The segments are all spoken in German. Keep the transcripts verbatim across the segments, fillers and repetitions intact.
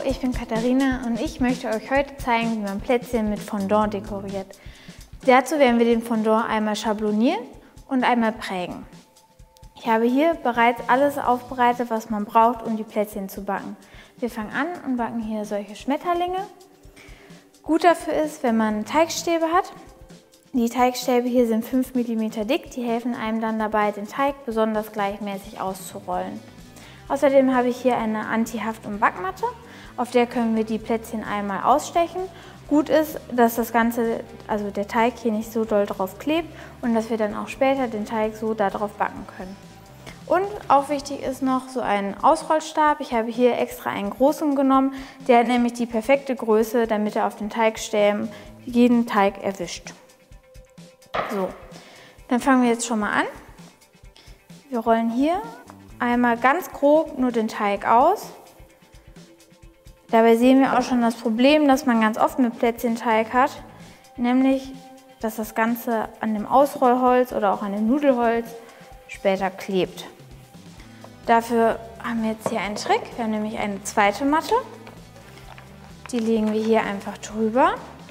ich bin Katharina und ich möchte euch heute zeigen, wie man Plätzchen mit Fondant dekoriert. Dazu werden wir den Fondant einmal schablonieren und einmal prägen. Ich habe hier bereits alles aufbereitet, was man braucht, um die Plätzchen zu backen. Wir fangen an und backen hier solche Schmetterlinge. Gut dafür ist, wenn man Teigstäbe hat. Die Teigstäbe hier sind fünf Millimeter dick, die helfen einem dann dabei, den Teig besonders gleichmäßig auszurollen. Außerdem habe ich hier eine Anti-Haft- und Backmatte, auf der können wir die Plätzchen einmal ausstechen. Gut ist, dass das Ganze, also der Teig hier nicht so doll drauf klebt und dass wir dann auch später den Teig so darauf backen können. Und auch wichtig ist noch so ein Ausrollstab. Ich habe hier extra einen großen genommen, der hat nämlich die perfekte Größe, damit er auf den Teigstäben jeden Teig erwischt. So, dann fangen wir jetzt schon mal an. Wir rollen hier einmal ganz grob nur den Teig aus. Dabei sehen wir auch schon das Problem, das man ganz oft mit Plätzchenteig hat, nämlich, dass das Ganze an dem Ausrollholz oder auch an dem Nudelholz später klebt. Dafür haben wir jetzt hier einen Trick. Wir haben nämlich eine zweite Matte. Die legen wir hier einfach drüber.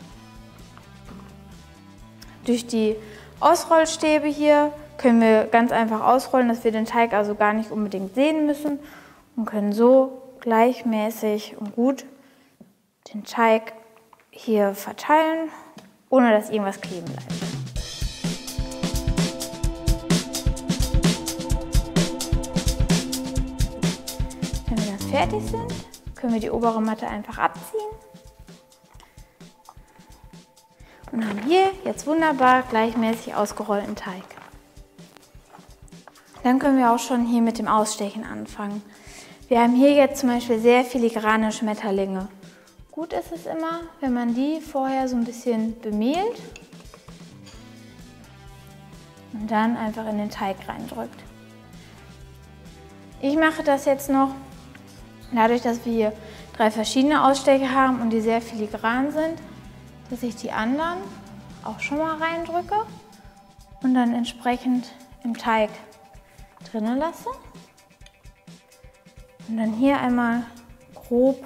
Durch die Ausrollstäbe hier können wir ganz einfach ausrollen, dass wir den Teig also gar nicht unbedingt sehen müssen und können so gleichmäßig und gut den Teig hier verteilen, ohne dass irgendwas kleben bleibt. Wenn wir dann fertig sind, können wir die obere Matte einfach abziehen. Und haben hier jetzt wunderbar gleichmäßig ausgerollten Teig. Dann können wir auch schon hier mit dem Ausstechen anfangen. Wir haben hier jetzt zum Beispiel sehr filigrane Schmetterlinge. Gut ist es immer, wenn man die vorher so ein bisschen bemehlt und dann einfach in den Teig reindrückt. Ich mache das jetzt noch, dadurch, dass wir hier drei verschiedene Ausstecher haben und die sehr filigran sind, dass ich die anderen auch schon mal reindrücke und dann entsprechend im Teig drinnen lasse. Und dann hier einmal grob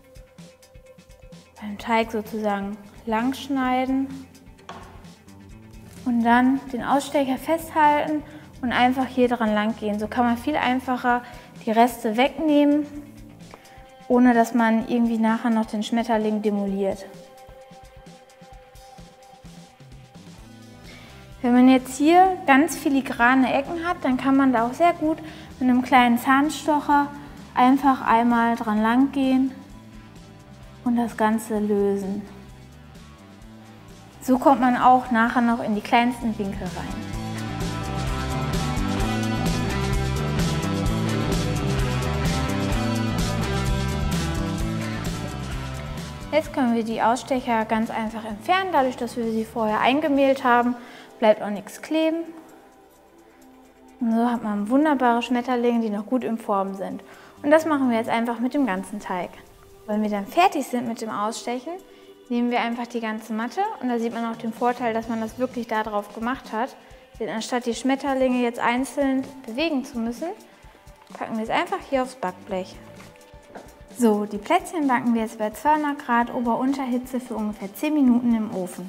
beim Teig sozusagen lang schneiden und dann den Ausstecher festhalten und einfach hier dran lang gehen. So kann man viel einfacher die Reste wegnehmen, ohne dass man irgendwie nachher noch den Schmetterling demoliert. Wenn man jetzt hier ganz filigrane Ecken hat, dann kann man da auch sehr gut mit einem kleinen Zahnstocher einfach einmal dran lang gehen und das Ganze lösen. So kommt man auch nachher noch in die kleinsten Winkel rein. Jetzt können wir die Ausstecher ganz einfach entfernen, dadurch, dass wir sie vorher eingemehlt haben. Bleibt auch nichts kleben. Und so hat man wunderbare Schmetterlinge, die noch gut in Form sind. Und das machen wir jetzt einfach mit dem ganzen Teig. Wenn wir dann fertig sind mit dem Ausstechen, nehmen wir einfach die ganze Matte und da sieht man auch den Vorteil, dass man das wirklich da drauf gemacht hat. Denn anstatt die Schmetterlinge jetzt einzeln bewegen zu müssen, packen wir es einfach hier aufs Backblech. So, die Plätzchen backen wir jetzt bei zweihundert Grad Ober-Unterhitze für ungefähr zehn Minuten im Ofen.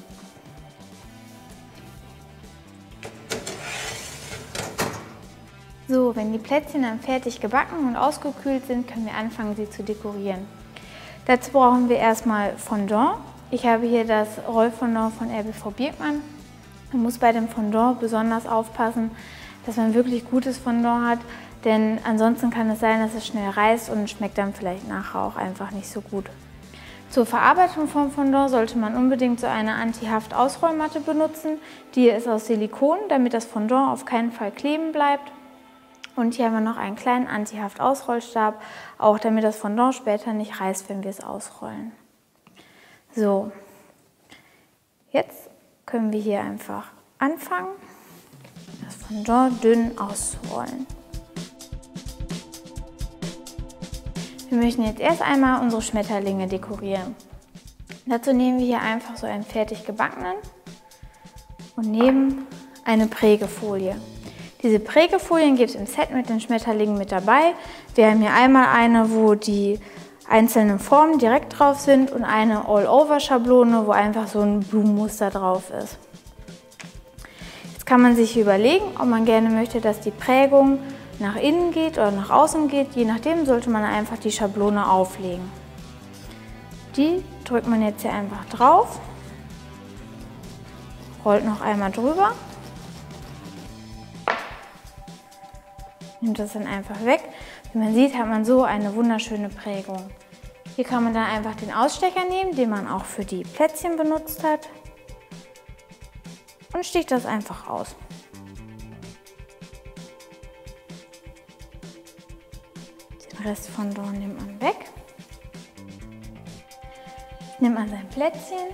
So, wenn die Plätzchen dann fertig gebacken und ausgekühlt sind, können wir anfangen, sie zu dekorieren. Dazu brauchen wir erstmal Fondant. Ich habe hier das Rollfondant von R B V Birkmann. Man muss bei dem Fondant besonders aufpassen, dass man wirklich gutes Fondant hat, denn ansonsten kann es sein, dass es schnell reißt und schmeckt dann vielleicht nachher auch einfach nicht so gut. Zur Verarbeitung vom Fondant sollte man unbedingt so eine Anti-Haft-Ausrollmatte benutzen. Die ist aus Silikon, damit das Fondant auf keinen Fall kleben bleibt. Und hier haben wir noch einen kleinen Anti-Haft-Ausrollstab, auch damit das Fondant später nicht reißt, wenn wir es ausrollen. So, jetzt können wir hier einfach anfangen, das Fondant dünn auszurollen. Wir möchten jetzt erst einmal unsere Schmetterlinge dekorieren. Dazu nehmen wir hier einfach so einen fertig gebackenen und nehmen eine Prägefolie. Diese Prägefolien gibt es im Set mit den Schmetterlingen mit dabei. Wir haben hier einmal eine, wo die einzelne Formen direkt drauf sind und eine All-Over-Schablone, wo einfach so ein Blumenmuster drauf ist. Jetzt kann man sich überlegen, ob man gerne möchte, dass die Prägung nach innen geht oder nach außen geht. Je nachdem sollte man einfach die Schablone auflegen. Die drückt man jetzt hier einfach drauf, rollt noch einmal drüber, nimmt das dann einfach weg. Wie man sieht, hat man so eine wunderschöne Prägung. Hier kann man dann einfach den Ausstecher nehmen, den man auch für die Plätzchen benutzt hat, und sticht das einfach aus. Den Rest von Fondant nimmt man weg. Nimmt man sein Plätzchen,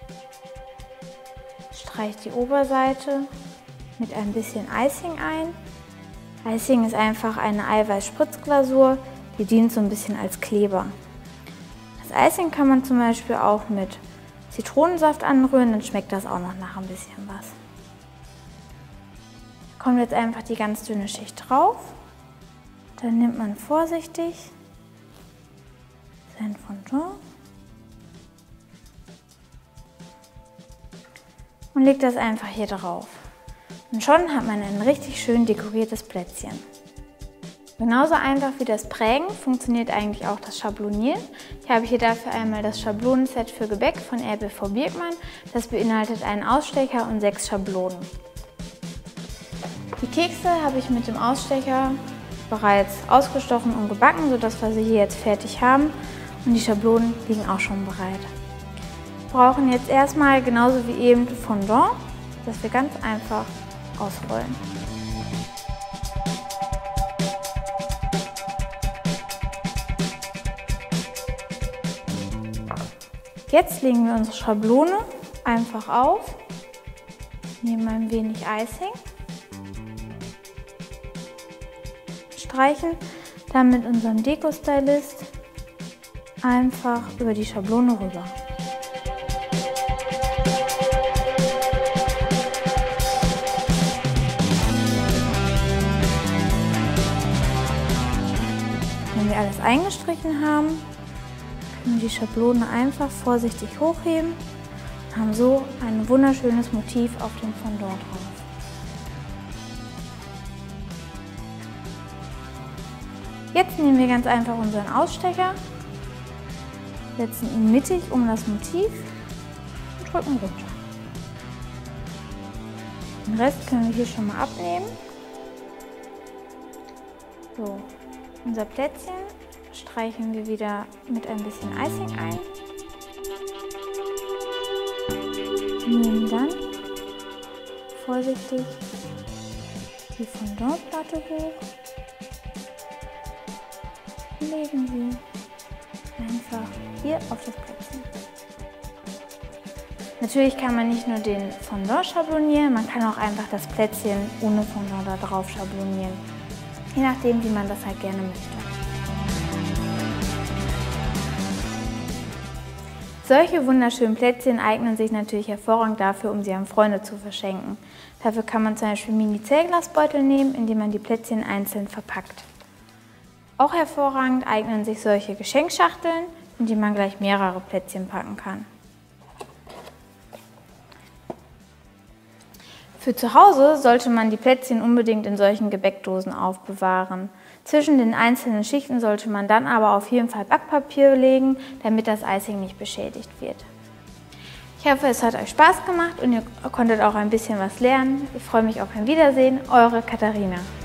streicht die Oberseite mit ein bisschen Icing ein. Icing ist einfach eine Eiweiß-Spritzglasur, die dient so ein bisschen als Kleber. Das Icing kann man zum Beispiel auch mit Zitronensaft anrühren, dann schmeckt das auch noch nach ein bisschen was. Da kommt jetzt einfach die ganz dünne Schicht drauf. Dann nimmt man vorsichtig sein Fondant und legt das einfach hier drauf. Und schon hat man ein richtig schön dekoriertes Plätzchen. Genauso einfach wie das Prägen funktioniert eigentlich auch das Schablonieren. Ich habe hier dafür einmal das Schablonenset für Gebäck von R B V Birkmann. Das beinhaltet einen Ausstecher und sechs Schablonen. Die Kekse habe ich mit dem Ausstecher bereits ausgestochen und gebacken, sodass wir sie hier jetzt fertig haben. Und die Schablonen liegen auch schon bereit. Wir brauchen jetzt erstmal, genauso wie eben, Fondant, das wir ganz einfach ausrollen. Jetzt legen wir unsere Schablone einfach auf, nehmen ein wenig Icing, streichen dann mit unserem Deko-Stylist einfach über die Schablone rüber. Wenn wir alles eingestrichen haben, können wir die Schablone einfach vorsichtig hochheben und haben so ein wunderschönes Motiv auf dem Fondant drauf. Jetzt nehmen wir ganz einfach unseren Ausstecher, setzen ihn mittig um das Motiv und drücken runter. Den Rest können wir hier schon mal abnehmen. So, unser Plätzchen streichen wir wieder mit ein bisschen Icing ein. Nehmen dann vorsichtig die Fondantplatte hoch und legen sie einfach hier auf das Plätzchen. Natürlich kann man nicht nur den Fondant schablonieren, man kann auch einfach das Plätzchen ohne Fondant da drauf schablonieren. Je nachdem, wie man das halt gerne möchte. Solche wunderschönen Plätzchen eignen sich natürlich hervorragend dafür, um sie an Freunde zu verschenken. Dafür kann man zum Beispiel Mini-Zellglasbeutel nehmen, in die man die Plätzchen einzeln verpackt. Auch hervorragend eignen sich solche Geschenkschachteln, in die man gleich mehrere Plätzchen packen kann. Für zu Hause sollte man die Plätzchen unbedingt in solchen Gebäckdosen aufbewahren. Zwischen den einzelnen Schichten sollte man dann aber auf jeden Fall Backpapier legen, damit das Icing nicht beschädigt wird. Ich hoffe, es hat euch Spaß gemacht und ihr konntet auch ein bisschen was lernen. Ich freue mich auf ein Wiedersehen. Eure Katharina.